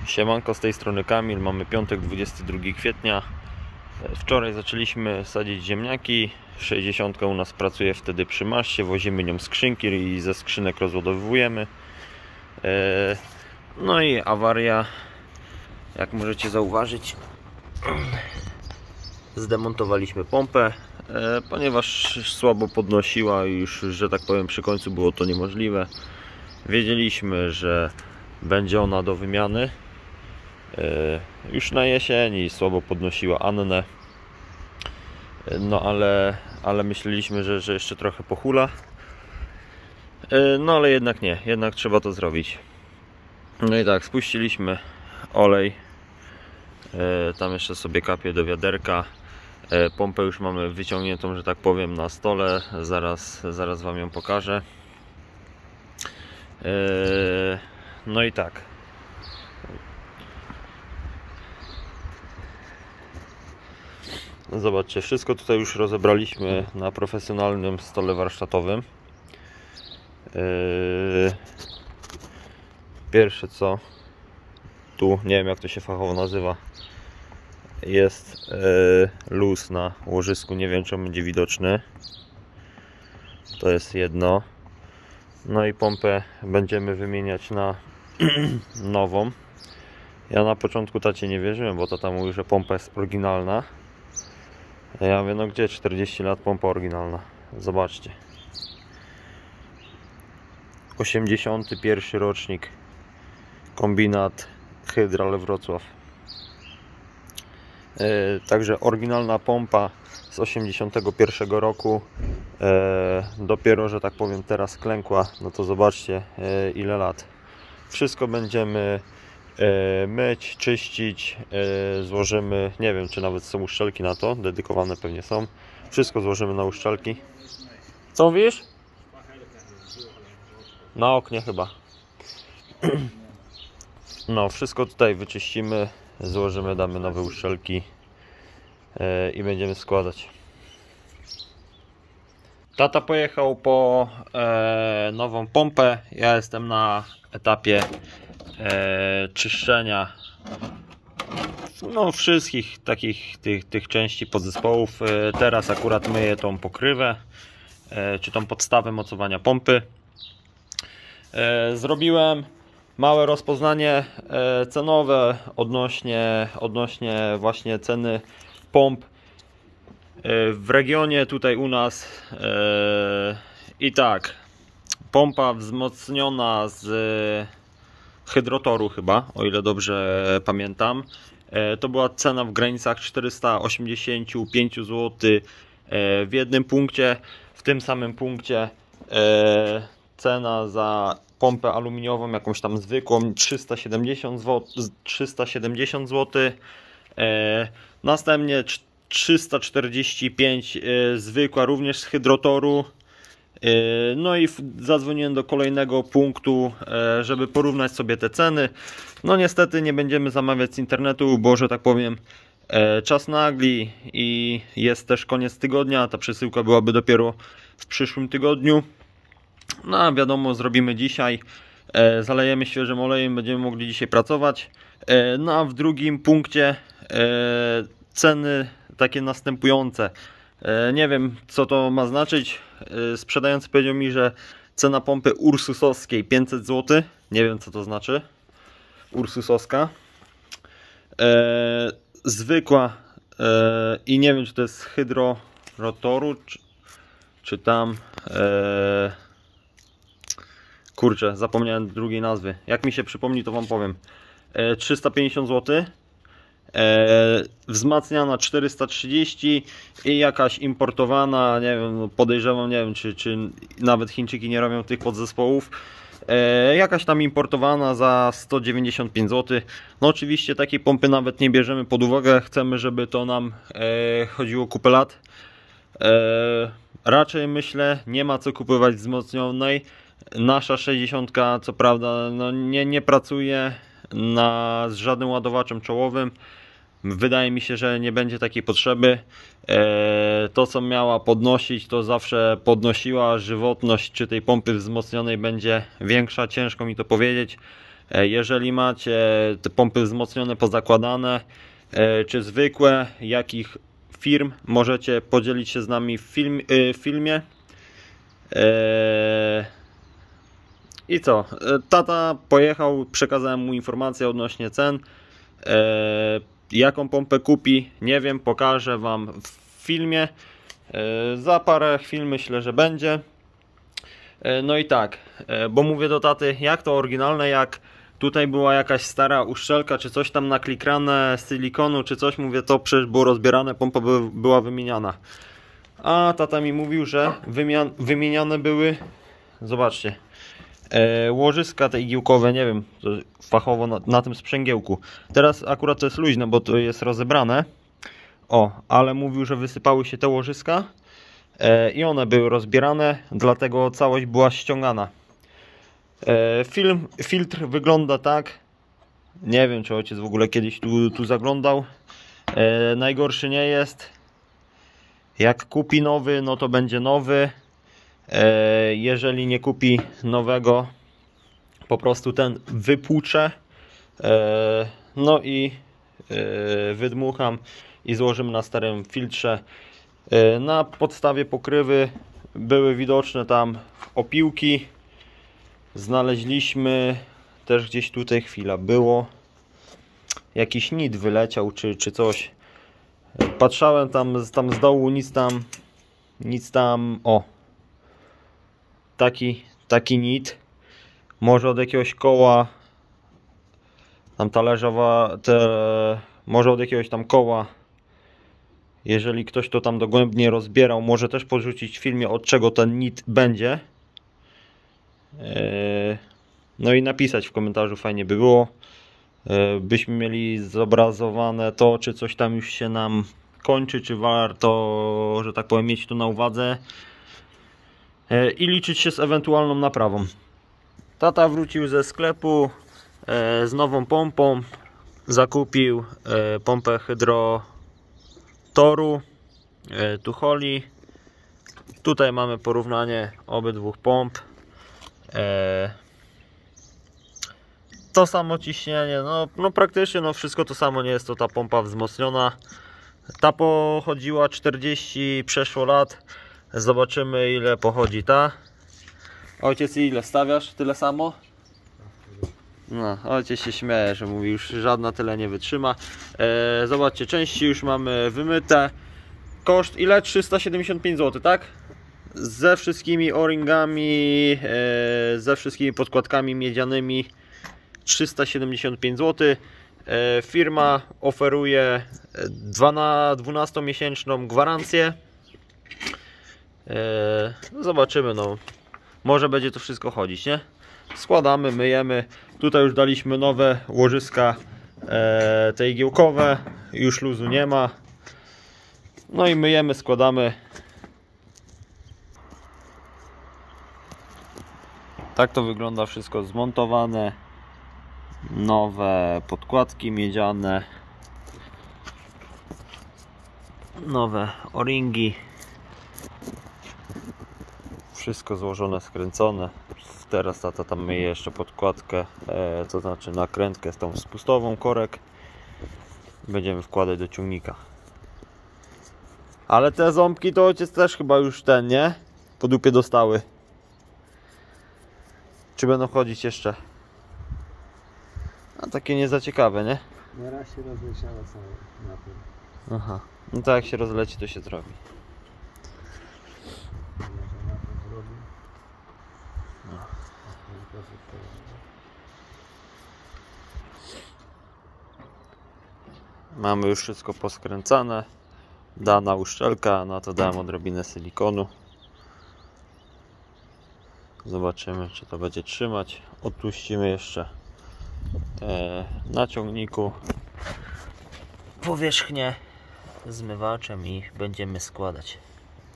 Siemanko, z tej strony Kamil, mamy piątek 22 kwietnia. Wczoraj zaczęliśmy sadzić ziemniaki. 60 u nas pracuje wtedy przy maszcie, wozimy nią skrzynki i ze skrzynek rozładowujemy. No i awaria, jak możecie zauważyć, zdemontowaliśmy pompę, ponieważ słabo podnosiła i już, że tak powiem, przy końcu było to niemożliwe. Wiedzieliśmy, że będzie ona do wymiany już na jesieni, słabo podnosiła Annę, no ale myśleliśmy, że jeszcze trochę pohula, no ale jednak nie, jednak trzeba to zrobić. No i tak, spuściliśmy olej, tam jeszcze sobie kapie do wiaderka. Pompę już mamy wyciągniętą, że tak powiem, na stole, zaraz wam ją pokażę. No i tak, zobaczcie, wszystko tutaj już rozebraliśmy na profesjonalnym stole warsztatowym. Pierwsze co, tu nie wiem jak to się fachowo nazywa, jest luz na łożysku, nie wiem czy on będzie widoczny. To jest jedno. No i pompę będziemy wymieniać na nową. Ja na początku tacie nie wierzyłem, bo tata mówił, że pompa jest oryginalna. Ja mówię, no gdzie 40 lat pompa oryginalna? Zobaczcie. 81 rocznik. Kombinat Hydral Wrocław. Także oryginalna pompa z 81 roku. Dopiero, że tak powiem, teraz klękła. No to zobaczcie ile lat. Wszystko będziemy myć, czyścić, złożymy, nie wiem czy nawet są uszczelki na to, dedykowane pewnie są. Wszystko złożymy na uszczelki. Co mówisz? Na oknie chyba. No, wszystko tutaj wyczyścimy, złożymy, damy nowe uszczelki i będziemy składać. Tata pojechał po nową pompę. Ja jestem na etapie czyszczenia wszystkich takich tych części podzespołów. Teraz akurat myję tą pokrywę czy tą podstawę mocowania pompy. Zrobiłem małe rozpoznanie cenowe odnośnie właśnie ceny pomp w regionie tutaj u nas. I tak, pompa wzmocniona z hydrotoru chyba, o ile dobrze pamiętam, to była cena w granicach 485 zł w jednym punkcie. W tym samym punkcie cena za pompę aluminiową, jakąś tam zwykłą, 370 zł. Następnie 345 zwykła, również z hydrotoru. No i zadzwoniłem do kolejnego punktu, żeby porównać sobie te ceny. No niestety nie będziemy zamawiać z internetu, bo że tak powiem czas nagli i jest też koniec tygodnia. Ta przesyłka byłaby dopiero w przyszłym tygodniu. No a wiadomo, zrobimy dzisiaj, zalejemy świeżym olejem, będziemy mogli dzisiaj pracować. No a w drugim punkcie ceny takie następujące. Nie wiem co to ma znaczyć. Sprzedający powiedział mi, że cena pompy ursusowskiej 500 zł. Nie wiem co to znaczy. Ursusowska. Zwykła i nie wiem czy to jest z hydrorotoru czy tam kurczę, zapomniałem drugiej nazwy. Jak mi się przypomni to wam powiem. 350 zł. Wzmacniana 430 i jakaś importowana, nie wiem, podejrzewam, nie wiem czy nawet Chińczyki nie robią tych podzespołów, jakaś tam importowana za 195 zł. No oczywiście takiej pompy nawet nie bierzemy pod uwagę, chcemy żeby to nam chodziło kupę lat. Raczej myślę nie ma co kupować wzmocnionej. Nasza 60 co prawda no nie pracuje z żadnym ładowaczem czołowym. Wydaje mi się, że nie będzie takiej potrzeby. To co miała podnosić to zawsze podnosiła. Żywotność czy tej pompy wzmocnionej będzie większa, ciężko mi to powiedzieć. Jeżeli macie te pompy wzmocnione, pozakładane, czy zwykłe, jakich firm, możecie podzielić się z nami w filmie. I co? Tata pojechał, przekazałem mu informację odnośnie cen. Jaką pompę kupi, nie wiem, pokażę wam w filmie. Za parę chwil myślę, że będzie. No i tak, bo mówię do taty, jak to oryginalne, jak tutaj była jakaś stara uszczelka, czy coś tam naklikrane z silikonu, czy coś, mówię, to przecież było rozbierane, pompa była wymieniana. A tata mi mówił, że wymieniane były, zobaczcie, łożyska te igiełkowe, nie wiem, fachowo na tym sprzęgiełku. Teraz akurat to jest luźne, bo to jest rozebrane. O, ale mówił, że wysypały się te łożyska i one były rozbierane, dlatego całość była ściągana. Filtr wygląda tak. Nie wiem, czy ojciec w ogóle kiedyś tu zaglądał. Najgorszy nie jest. Jak kupi nowy, no to będzie nowy. Jeżeli nie kupi nowego, po prostu ten wypłuczę. No i wydmucham i złożymy na starym filtrze. Na podstawie pokrywy były widoczne tam opiłki. Znaleźliśmy też gdzieś tutaj, chwila, było jakiś nit wyleciał czy coś. Patrzałem tam z dołu, nic tam, o, taki nit, może od jakiegoś koła tam talerzowa, może od jakiegoś tam koła. Jeżeli ktoś to tam dogłębnie rozbierał, może też podrzucić w filmie, od czego ten nit będzie. No i napisać w komentarzu, fajnie by było. Byśmy mieli zobrazowane to, czy coś tam już się nam kończy, czy warto, że tak powiem, mieć to na uwadze. I liczyć się z ewentualną naprawą. Tata wrócił ze sklepu z nową pompą. Zakupił pompę Hydrotoru Tucholi. Tutaj mamy porównanie obydwu pomp. To samo ciśnienie, no praktycznie no wszystko to samo, nie jest to ta pompa wzmocniona. Ta pochodziła 40 przeszło lat. Zobaczymy, ile pochodzi ta. Ojciec, ile stawiasz? Tyle samo? No, ojciec się śmieje, że mówi, już żadna tyle nie wytrzyma. Zobaczcie, części już mamy wymyte. Koszt ile? 375 zł, tak? Ze wszystkimi o-ringami, ze wszystkimi podkładkami miedzianymi 375 zł. Firma oferuje 12-miesięczną gwarancję. Zobaczymy, no może będzie to wszystko chodzić, nie? Składamy, myjemy. Tutaj już daliśmy nowe łożyska, te igiełkowe, już luzu nie ma. No i myjemy, składamy. Tak to wygląda wszystko zmontowane. Nowe podkładki miedziane, nowe o-ringi, wszystko złożone, skręcone. Teraz tata tam myje jeszcze podkładkę, to znaczy nakrętkę z tą spustową korek. Będziemy wkładać do ciągnika. Ale te ząbki to ojciec też chyba już nie? Po dupie dostały. Czy będą chodzić jeszcze? A takie nie za ciekawe, nie? Na raz się rozleciała całe na tym. Aha. No to jak się rozleci, to się zrobi. Mamy już wszystko poskręcane. Dana uszczelka, na to dałem odrobinę silikonu. Zobaczymy, czy to będzie trzymać. Odpuścimy jeszcze na ciągniku powierzchnię zmywaczem i będziemy składać.